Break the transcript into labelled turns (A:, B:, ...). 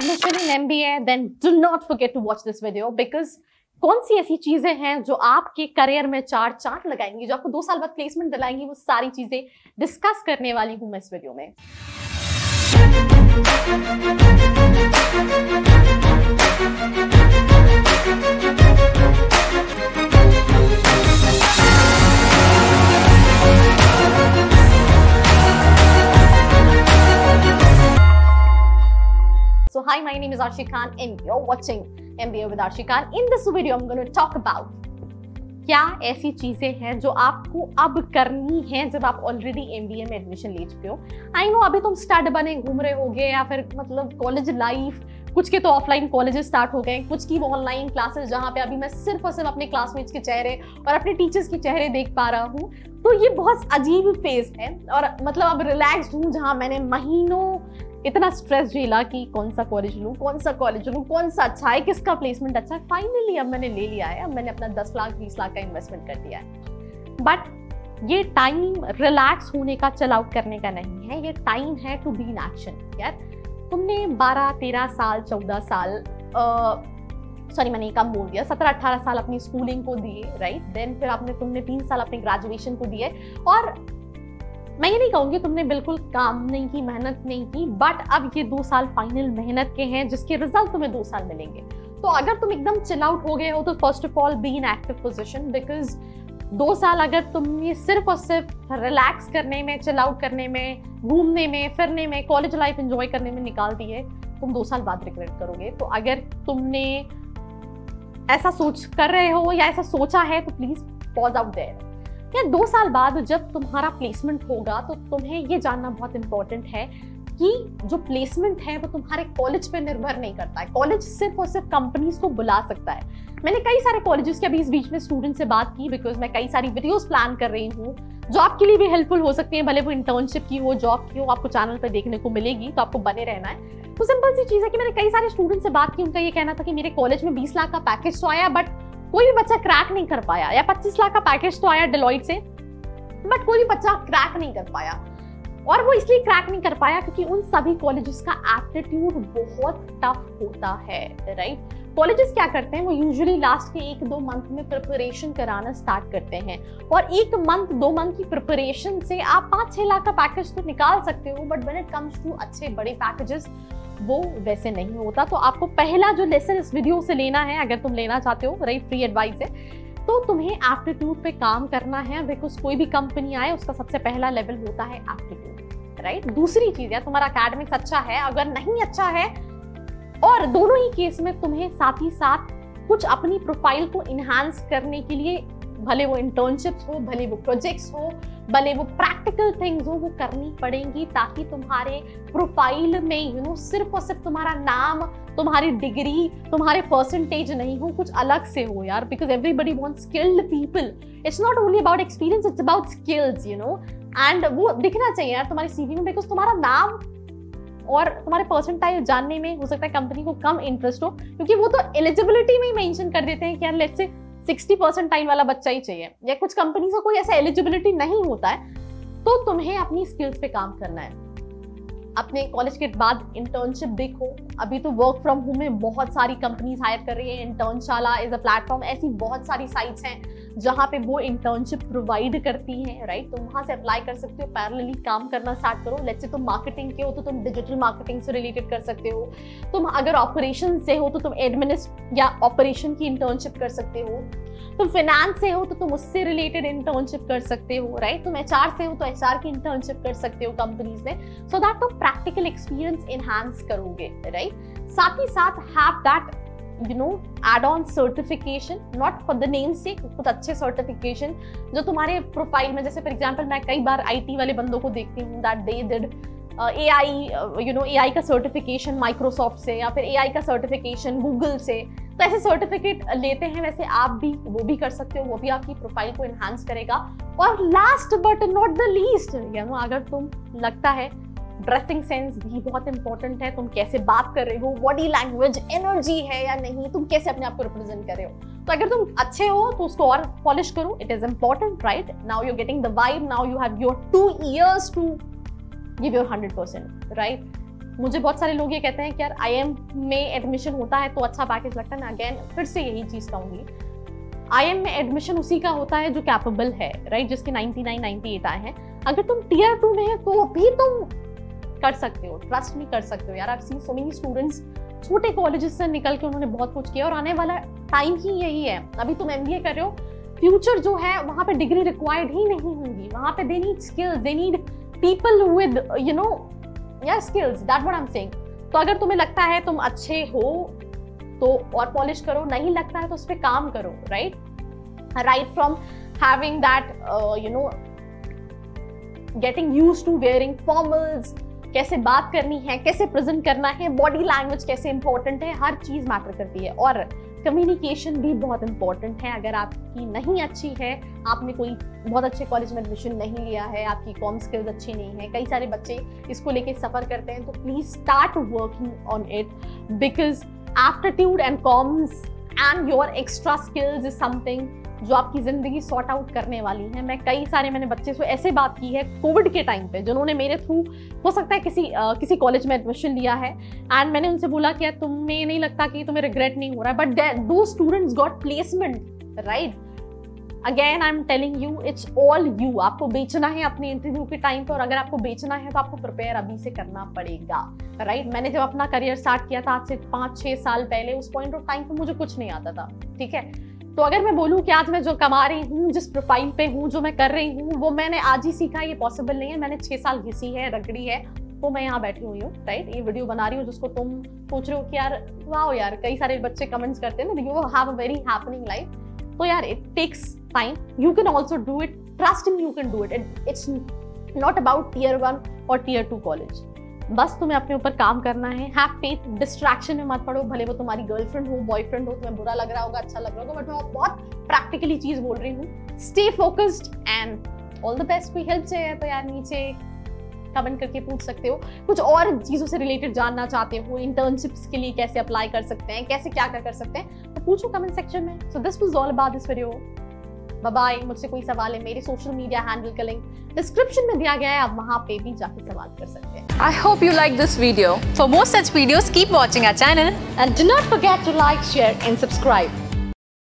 A: admission in MBA, then do not forget to watch this video because कौन सी ऐसी चीजें हैं जो आपके करियर में चार चांद लगाएंगी, जो आपको 2 साल बाद प्लेसमेंट दिलाएंगी, वो सारी चीजें डिस्कस करने वाली हूं मैं इस वीडियो में। So hi, my name is Arshi Khan and you're watching MBA with Arshi Khan. In this video, I'm going to talk about क्या ऐसी चीजें हैं जो आपको अब करनी है जब आप ऑलरेडी MBA में एडमिशन ले चुके हो। आई नो अभी तुम स्टड बने घूम रहे होगे या फिर मतलब कॉलेज लाइफ, कुछ के तो ऑफलाइन कॉलेजेस स्टार्ट हो गए, कुछ की वो ऑनलाइन क्लासेस जहाँ पे अभी मैं सिर्फ और सिर्फ अपने क्लासमेट्स के चेहरे और अपने टीचर्स के चेहरे देख पा रहा हूँ। तो ये बहुत अजीब फेज है और मतलब अब रिलैक्स्ड हूँ, जहाँ मैंने महीनों इतना स्ट्रेस झेला कि कौन सा कॉलेज लूँ, कौन सा कॉलेज लूँ, कौन सा अच्छा है, किसका प्लेसमेंट अच्छा है। फाइनली अब मैंने ले लिया है, अब मैंने अपना 10 लाख 20 लाख का इन्वेस्टमेंट कर दिया है। बट ये टाइम रिलैक्स होने का, चिल आउट करने का नहीं है, ये टाइम है टू बी इन एक्शन। यार तुमने 12 13 साल 14 साल सॉरी मैंने कम बोल दिया, 17 18 साल अपनी स्कूलिंग को दिए, राइट। देन फिर तुमने 3 साल अपने ग्रेजुएशन को दिए और मैं ये नहीं कहूँगी तुमने बिल्कुल काम नहीं की, मेहनत नहीं की, बट अब ये 2 साल फाइनल मेहनत के हैं जिसके रिजल्ट तुम्हें 2 साल मिलेंगे। तो अगर तुम एकदम चिल आउट हो गए हो तो first of all be in active position, because 2 साल अगर तुमने सिर्फ और सिर्फ रिलैक्स करने में, चिल आउट करने में, घूमने में, फिरने में, कॉलेज लाइफ एंजॉय करने में निकाल दिए, तुम 2 साल बाद रिग्रेट करोगे। तो अगर तुमने ऐसा सोच कर रहे हो या ऐसा सोचा है तो प्लीज पॉज आउट देयर। या 2 साल बाद जब तुम्हारा प्लेसमेंट होगा तो तुम्हें ये जानना बहुत इंपॉर्टेंट है कि जो प्लेसमेंट है वो तुम्हारे कॉलेज पे निर्भर नहीं करता है। कॉलेज सिर्फ और सिर्फ कंपनीज को बुला सकता है। मैंने कई सारे कॉलेजेस के अभी इस बीच में स्टूडेंट से बात की, बिकॉज मैं कई सारी वीडियोस प्लान कर रही हूँ जो आपके लिए भी हेल्पफुल हो सकती है, भले वो इंटर्नशिप की हो, जॉब की हो, आपको चैनल पर देखने को मिलेगी, तो आपको बने रहना है। तो सिंपल सी चीज है कि मैंने कई सारे स्टूडेंट से बात की, उनका ये कहना था कि मेरे कॉलेज में 20 लाख का पैकेज तो आया बट कोई भी बच्चा क्रैक नहीं कर पाया, या 25 लाख का पैकेज तो आया डिलॉइट से बट कोई भी बच्चा क्रैक नहीं कर पाया। और वो इसलिए क्रैक नहीं कर पाया क्योंकि उन सभी कॉलेजेस का एप्टीट्यूड बहुत टफ होता है, राइट। कॉलेजेस क्या करते हैं, वो यूजुअली लास्ट के 1-2 मंथ में प्रिपरेशन कराना स्टार्ट करते हैं और 1 मंथ 2 मंथ की प्रिपरेशन से आप 5-6 लाख का पैकेज तो निकाल सकते हो, but when it comes to अच्छे बड़े पैकेजेस वो वैसे नहीं होता। तो आपको पहला जो लेसन इस वीडियो से लेना है, अगर तुम लेना चाहते हो, राइट, फ्री एडवाइस है, तो तुम्हें एप्टीट्यूड पे काम करना है, बिकॉज कोई भी कंपनी आए उसका सबसे पहला लेवल होता है एप्टीट्यूड, राइट। दूसरी चीज है, तुम्हारा एकेडमिक्स अच्छा है, अगर नहीं अच्छा है, और दोनों ही केस में तुम्हें साथ ही साथ कुछ अपनी प्रोफाइल को इनहांस करने के लिए, भले वो इंटर्नशिप्स हो, भले वो प्रोजेक्ट्स हो, भले वो प्रैक्टिकल थिंग्स हो, वो करनी पड़ेंगी ताकि तुम्हारे प्रोफाइल में सिर्फ और सिर्फ तुम्हारा नाम, तुम्हारी डिग्री, तुम्हारे परसेंटेज नहीं हो, कुछ अलग से हो यार, because everybody wants skilled people. It's not only about experience, it's about skills, and वो दिखना चाहिए यार तुम्हारे सीवी में, बिकॉज तुम्हारा नाम और तुम्हारे परसेंटाइल जानने में हो सकता है कंपनी को कम इंटरेस्ट हो, क्योंकि वो तो एलिजिबिलिटी में ही मेंशन कर देते हैं कि यार लेट्स से 60 परसेंटाइल वाला बच्चा ही चाहिए, या कुछ कंपनी का कोई ऐसा एलिजिबिलिटी नहीं होता है। तो तुम्हें अपनी स्किल्स पे काम करना है। अपने कॉलेज के बाद इंटर्नशिप देखो, अभी तो वर्क फ्रॉम होम में बहुत सारी कंपनीज हायर कर रही है, इंटर्नशाला इज अ प्लेटफॉर्म, ऐसी बहुत सारी साइट्स हैं जहाँ पे वो इंटर्नशिप प्रोवाइड करती हैं, राइट। तुम वहाँ से अप्लाई कर सकते हो, पैरेलली काम करना स्टार्ट करो। लेट्स से तुम मार्केटिंग के हो तो तुम डिजिटल मार्केटिंग से रिलेटेड कर सकते हो, तुम अगर ऑपरेशन से हो तो तुम एडमिनिस्ट या ऑपरेशन की इंटर्नशिप कर सकते हो, तुम फाइनेंस से हो तो तुम उससे रिलेटेड इंटर्नशिप कर सकते हो, राइट। तुम HR से हो तो HR की इंटर्नशिप कर सकते हो कंपनीज में, सो दैट तुम प्रैक्टिकल एक्सपीरियंस एनहांस करोगे, राइट। साथ ही साथ have that add on certification, not for the name sake, कुछ अच्छे सर्टिफिकेशन जो तुम्हारे प्रोफाइल में, जैसे फॉर एग्जांपल मैं कई बार IT वाले बंदों को देखती हूँ दैट दे डिड AI का सर्टिफिकेशन माइक्रोसॉफ्ट से, या फिर AI का सर्टिफिकेशन गूगल से, तो ऐसे सर्टिफिकेट लेते हैं। वैसे आप भी वो भी कर सकते हो, वो भी आपकी प्रोफाइल को एनहांस करेगा। और last but not the least, अगर तुम लगता है ड्रेसिंग सेंस भी बहुत इंपॉर्टेंट है, तुम कैसे बात कर रहे हो, बॉडी लैंग्वेज, एनर्जी है या नहीं, तुम कैसे अपने आप को रिप्रेजेंट कर रहे हो, तो अगर तुम अच्छे हो तो उसको और पॉलिश करो। It is important, right. Now you getting the vibe, now you have your 2 years to give your 100%, right. मुझे बहुत सारे लोग ये कहते हैं कि यार IIM में एडमिशन होता है तो अच्छा पैकेज लगता है। मैं अगेन फिर से यही चीज कहूंगी, IIM में एडमिशन उसी का होता है जो कैपेबल है, राइट, जिसके 99, 98 आए हैं। अगर तुम टीयर 2 में है तो भी तुम कर सकते हो, ट्रस्ट नहीं कर सकते हो यार। I've seen so many students छोटे कॉलेजेस से निकल के उन्होंने बहुत कुछ किया और आने वाला टाइम ही यही है। अभी तुम MBA कर रहे हो, फ्यूचर जो है वहां पे डिग्री रिक्वायर्ड ही नहीं होंगी, वहां पे they need skills, they need people with you know या skills, that what I am saying. तो अगर तुम्हें लगता है तुम अच्छे हो तो और पॉलिश करो, नहीं लगता है तो उस पर काम करो, right from having that you know getting used to wearing formals, कैसे बात करनी है, कैसे प्रेजेंट करना है, बॉडी लैंग्वेज कैसे इंपॉर्टेंट है, हर चीज मैटर करती है। और कम्युनिकेशन भी बहुत इंपॉर्टेंट है। अगर आपकी नहीं अच्छी है, आपने कोई बहुत अच्छे कॉलेज में एडमिशन नहीं लिया है, आपकी कॉम स्किल्स अच्छी नहीं है, कई सारे बच्चे इसको लेके सफर करते हैं, तो please start working on it, because aptitude and comms and your extra skills is something जो आपकी जिंदगी सॉर्ट आउट करने वाली है। मैंने बच्चे से ऐसे बात की है कोविड के टाइम पे, जिन्होंने मेरे थ्रू हो सकता है किसी कॉलेज में एडमिशन लिया है, एंड मैंने उनसे बोला कि यार तुम्हें नहीं लगता कि तुम्हें रिग्रेट नहीं हो रहा है, बट दो students got placement, right. Again I am telling you, it's all you. आपको बेचना है अपने इंटरव्यू के टाइम पे, और अगर आपको बेचना है तो आपको प्रिपेयर अभी से करना पड़ेगा, राइट। मैंने जब अपना करियर स्टार्ट किया था आज से 5-6 साल पहले, उस पॉइंट ऑफ टाइम पे मुझे कुछ नहीं आता था, ठीक है। तो अगर मैं बोलूँ कि आज मैं जो कमा रही हूँ, जिस प्रोफाइल पे हूँ, जो मैं कर रही हूँ, वो मैंने आज ही सीखा, ये पॉसिबल नहीं है। मैंने 6 साल घिसी है, रगड़ी है, तो मैं यहाँ बैठी हुई हूँ, राइट। ये वीडियो बना रही हूँ जिसको तुम सोच रहे हो कि यार वाओ यार, कई सारे बच्चे कमेंट्स करते हैं ना, you have a very happening life. तो यार it takes time, you can also do it, trust in, you can do it. It's not about tier 1 और टीयर 2 कॉलेज। बस तुम्हें अपने ऊपर काम करना है। हैव फेथ, डिस्ट्रैक्शन में मत पड़ो, भले वो तुम्हारी गर्लफ्रेंड हो, बॉयफ्रेंड हो, तुम्हें बुरा लग रहा होगा, अच्छा लग रहा होगा, बट मैं बहुत प्रैक्टिकली चीज बोल रही हूँ। Stay focused and all the best. कोई हेल्प चाहिए तो यार नीचे कमेंट करके पूछ सकते हो। कुछ और चीजों से रिलेटेड जानना चाहते हो, इंटर्नशिप्स के लिए कैसे अप्लाई कर सकते हैं, कैसे क्या कर सकते हैं, तो पूछो कमेंट सेक्शन में। So this was all about this video. Bye bye. मुझसे कोई सवाल है, मेरे सोशल मीडिया हैंडल का लिंक डिस्क्रिप्शन में दिया गया है, आप वहां पे भी जाके सवाल कर सकते हैं।
B: I hope you like this video. For more such videos, keep watching our channel.
A: And do not forget to like, share and subscribe.